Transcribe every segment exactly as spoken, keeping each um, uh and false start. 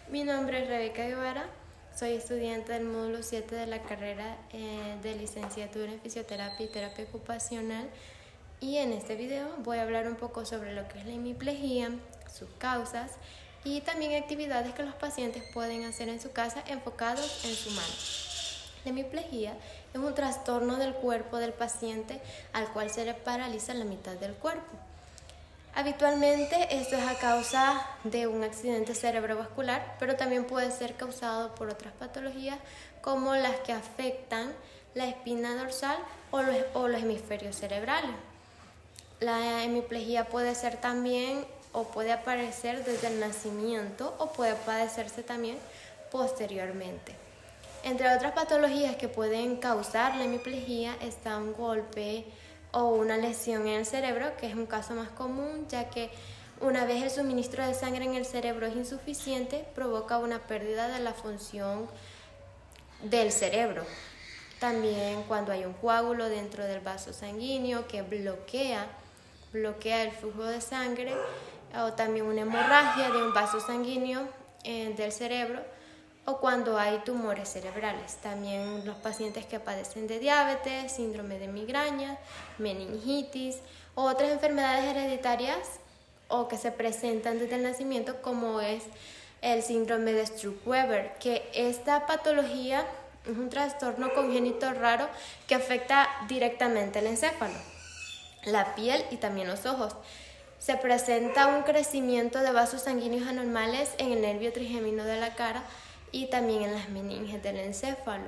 Mi nombre es Rebeca Guevara, soy estudiante del módulo siete de la carrera eh, de licenciatura en fisioterapia y terapia ocupacional, y en este video voy a hablar un poco sobre lo que es la hemiplegia, sus causas y también actividades que los pacientes pueden hacer en su casa enfocados en su mano. La hemiplegia es un trastorno del cuerpo del paciente al cual se le paraliza la mitad del cuerpo. Habitualmente esto es a causa de un accidente cerebrovascular, pero también puede ser causado por otras patologías como las que afectan la espina dorsal o los, o los hemisferios cerebrales. La hemiplegia puede ser también o puede aparecer desde el nacimiento o puede padecerse también posteriormente. Entre otras patologías que pueden causar la hemiplegia está un golpe o una lesión en el cerebro, que es un caso más común, ya que una vez el suministro de sangre en el cerebro es insuficiente, provoca una pérdida de la función del cerebro. También cuando hay un coágulo dentro del vaso sanguíneo que bloquea, bloquea el flujo de sangre, o también una hemorragia de un vaso sanguíneo eh, del cerebro, o cuando hay tumores cerebrales. También los pacientes que padecen de diabetes, síndrome de migraña, meningitis o otras enfermedades hereditarias o que se presentan desde el nacimiento, como es el síndrome de Stroke-Weber, que esta patología es un trastorno congénito raro que afecta directamente el encéfalo, la piel y también los ojos. Se presenta un crecimiento de vasos sanguíneos anormales en el nervio trigémino de la cara y también en las meninges del encéfalo.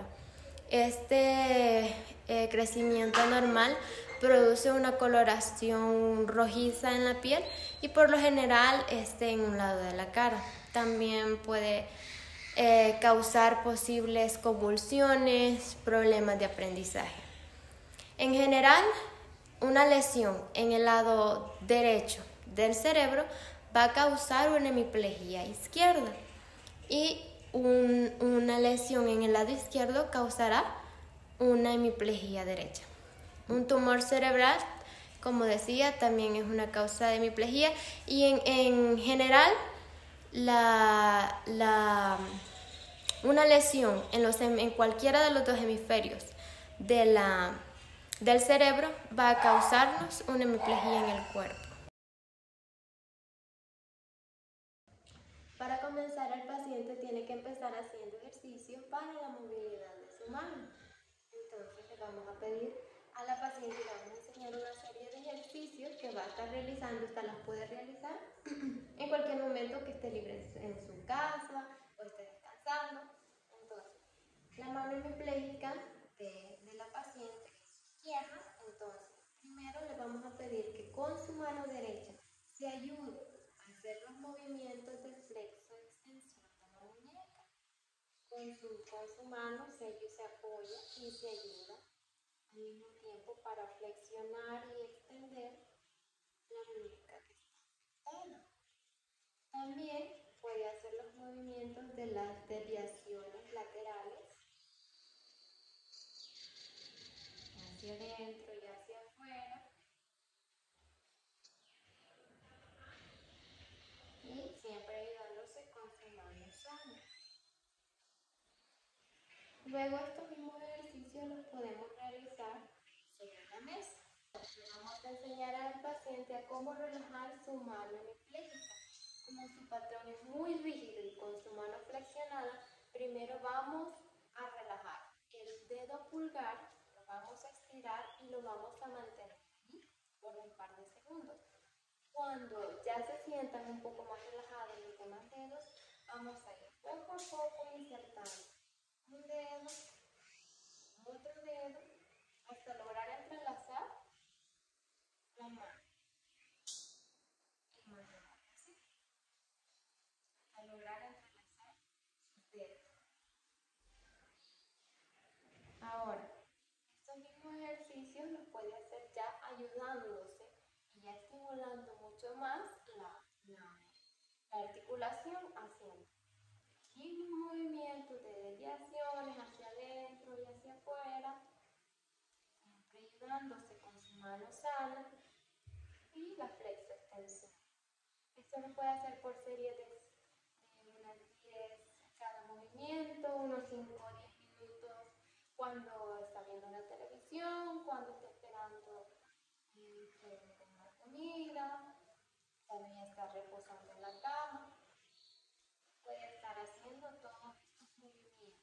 Este eh, crecimiento anormal produce una coloración rojiza en la piel y por lo general este en un lado de la cara. También puede eh, causar posibles convulsiones, problemas de aprendizaje. En general, una lesión en el lado derecho del cerebro va a causar una hemiplegia izquierda y un, una lesión en el lado izquierdo causará una hemiplegia derecha. Un tumor cerebral, como decía, también es una causa de hemiplegia y en, en general la, la, una lesión en, los, en cualquiera de los dos hemisferios de la, del cerebro va a causarnos una hemiplegia en el cuerpo. Para comenzar, el paciente tiene que empezar haciendo ejercicios para la movilidad de su mano. Entonces le vamos a pedir a la paciente, le vamos a enseñar una serie de ejercicios que va a estar realizando. Esta las puede realizar en cualquier momento que esté libre en su casa o esté descansando. Entonces, la mano hemipléjica de, de la paciente es izquierda. Entonces, primero le vamos a pedir que con su mano derecha se ayude a hacer los movimientos del flexo de extensión de la muñeca. Con su, con su mano se, se apoya y se ayuda al mismo tiempo para flexionar y extender la muñeca que está afectada. También puede hacer los movimientos de las desviaciones laterales hacia adentro y hacia afuera, y siempre ayudándose con su mano sana. Luego estos mismos ejercicios los podemos realizar sobre la mesa. Le vamos a enseñar al paciente a cómo relajar su mano hemipléjica. Como su patrón es muy rígido y con su mano flexionada, primero vamos a relajar el dedo pulgar, lo vamos a estirar y lo vamos a mantener ahí por un par de segundos. Cuando ya se sientan un poco más relajados los demás dedos, vamos a ir poco a poco insertando un dedo, otro dedo, hasta lograr entrelazar la mano. Y mantenerla así, hasta lograr entrelazar sus dedos. Ahora, estos mismos ejercicios los puede hacer ya ayudándose y ya estimulando mucho más la, la, la articulación haciendo pequeños movimientos de desviaciones hacia adentro y hacia afuera, siempre ayudándose con su mano sana y la flexo extensión. Esto lo puede hacer por series de, de unas diez movimiento, unos cinco o diez minutos cuando está viendo la televisión, cuando está esperando eh, que le den la comida, también está reposando en la cama. Puede estar haciendo todos estos movimientos.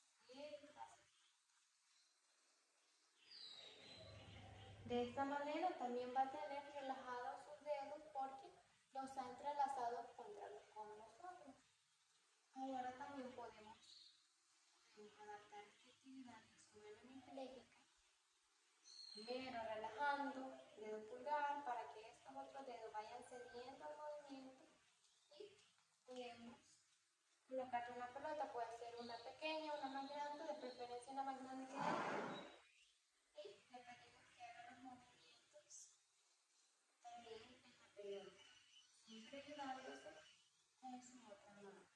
De esta manera también va a tener relajados sus dedos porque los ha entrelazado contra los, con nosotros. Ahora también podemos, podemos adaptar esta actividad de suelo hemipléjica. Primero relajando el dedo pulgar para que estos otros dedos vayan cediendo al movimiento y podemos colocarle una pelota, puede ser una pequeña, una más grande, de preferencia una más grande que otra. Y le pedimos que haga los movimientos también en la pelota, siempre ayudándose con su otra mano.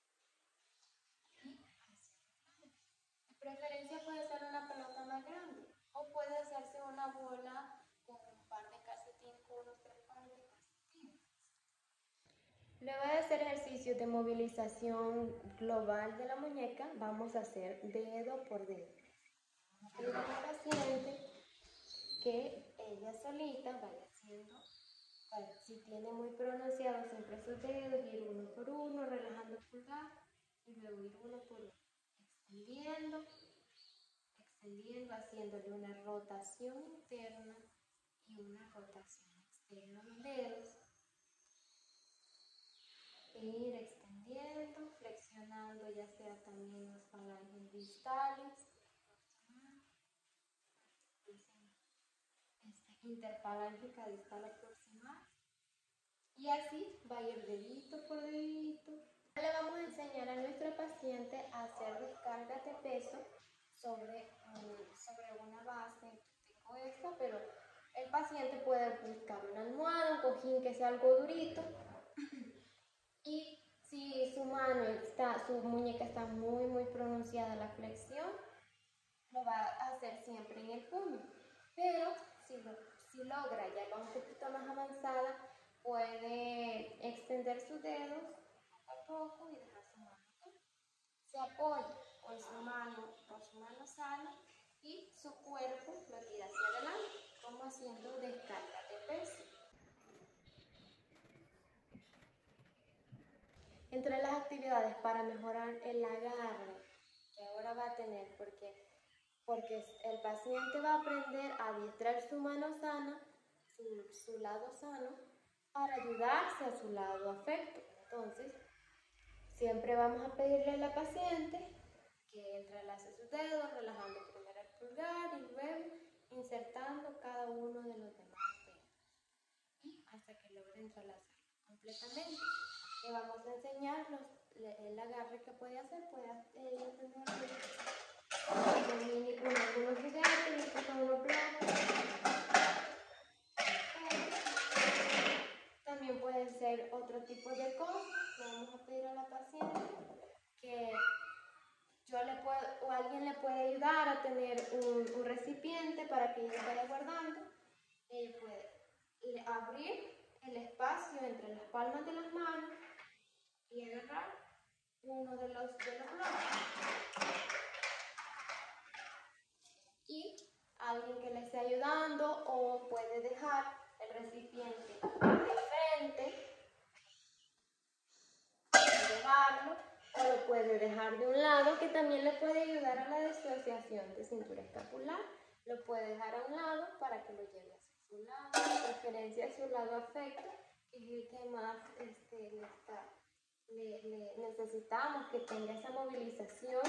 Y así. De preferencia puede ser una pelota más grande o puede hacerse una bola con un par de calcetines, con unos tres pares de calcetines. Luego de hacer ejercicios de movilización global de la muñeca, vamos a hacer dedo por dedo. Vamos a pedir a la paciente que ella solita vaya haciendo, si tiene muy pronunciado siempre sus dedos, ir uno por uno, relajando el pulgar y luego ir uno por uno, extendiendo, extendiendo, haciéndole una rotación interna y una rotación externa a los dedos. E ir extendiendo, flexionando ya sea también las falanges distales, este, interfalángica distal aproximada, y así va a ir dedito por dedito. Ahora le vamos a enseñar a nuestra paciente a hacer descargas de peso sobre, um, sobre una base tipo esta, pero el paciente puede buscar una almohada, un cojín que sea algo durito. Y si su mano está, su muñeca está muy muy pronunciada la flexión, lo va a hacer siempre en el puño. Pero si, lo, si logra ya va un poquito más avanzada, puede extender sus dedos poco a poco y dejar su mano aquí. Se apoya con su mano, con su mano sana y su cuerpo lo tira hacia adelante, como haciendo descarga de peso. Entre las actividades para mejorar el agarre que ahora va a tener, porque, porque el paciente va a aprender a adiestrar su mano sana, su, su lado sano, para ayudarse a su lado afecto. Entonces, siempre vamos a pedirle a la paciente que entrelace sus dedos, relajando primero el pulgar y luego insertando cada uno de los demás dedos. Y hasta que logre entrelazar completamente. Le vamos a enseñar los, el agarre que puede hacer. Puede ella tener mini, con algunos juguetes, estos son unos blocos. También pueden ser otro tipo de cosas. Le vamos a pedir a la paciente que yo le puedo, o alguien le puede ayudar a tener un, un recipiente para que ella vaya guardando. Ella puede abrir el espacio entre las palmas de las manos y agarrar uno de los, de los bloques. Y alguien que le esté ayudando, o puede dejar el recipiente de frente, puede dejarlo, o lo puede dejar de un lado, que también le puede ayudar a la disociación de cintura escapular. Lo puede dejar a un lado para que lo lleve hacia su lado, de preferencia hacia su lado afecto, que es el que más este, le está. Le, le necesitamos que tenga esa movilización,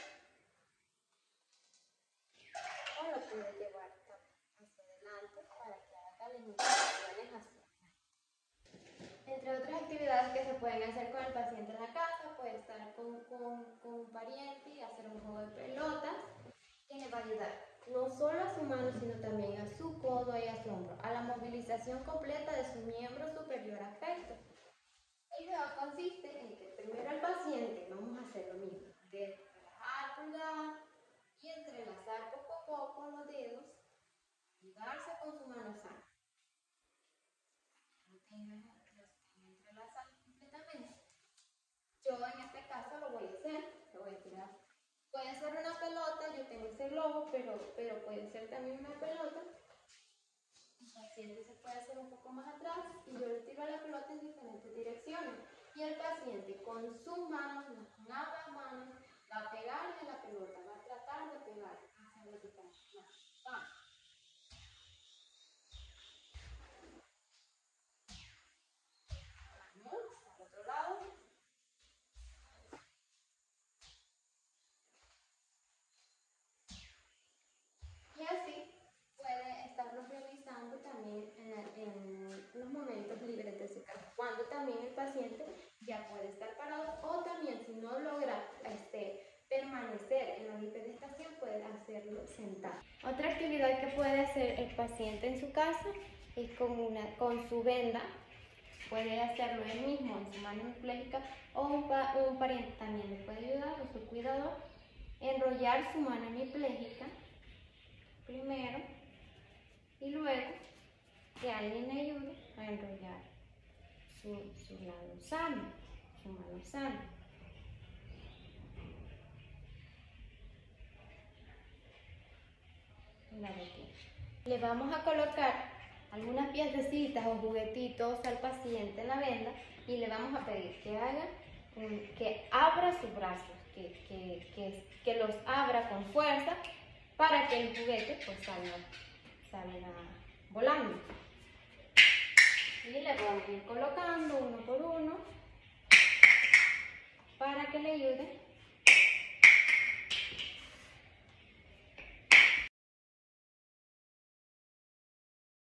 o lo puede llevar hacia adelante para que haga las instrucciones hacia adelante. Entre otras actividades que se pueden hacer con el paciente en la casa, puede estar con, con, con un pariente y hacer un juego de pelotas que le va a ayudar no solo a su mano, sino también a su codo y a su hombro, a la movilización completa de su miembro superior afecto. El juego consiste en que primero al paciente vamos a hacer lo mismo, de relajar el pulgar y entrelazar poco a poco los dedos, ayudarse con su mano sana. Lo tengan, los tengan entrelazados completamente. Yo en este caso lo voy a hacer, lo voy a Puede ser una pelota, yo tengo este globo, pero, pero puede ser también una pelota. El paciente se puede hacer un poco más atrás y yo le tiro la pelota en diferentes direcciones. Y el paciente con sus manos, con ambas manos, va a pegarle a la pelota, va a tratar de pegar hacia lo que está. Vamos. Vamos, al otro lado. Y así puede estarlo realizando también en, en los momentos libres de su casa, cuando también el paciente ya puede estar parado, o también si no logra este, permanecer en la bipedestación, puede hacerlo sentado. Otra actividad que puede hacer el paciente en su casa es con, una, con su venda. Puede hacerlo él mismo en su mano hemipléjica, o un, pa, un pariente también le puede ayudar, o su cuidador, enrollar su mano hemipléjica primero y luego que alguien le ayude a enrollar su, su lado sano, su mano sana. La retiro. Le vamos a colocar algunas piececitas o juguetitos al paciente en la venda y le vamos a pedir que haga, que abra sus brazos, que, que, que, que los abra con fuerza para que el juguete pues salga, salga volando. Y le vamos a ir colocando uno por uno para que le ayude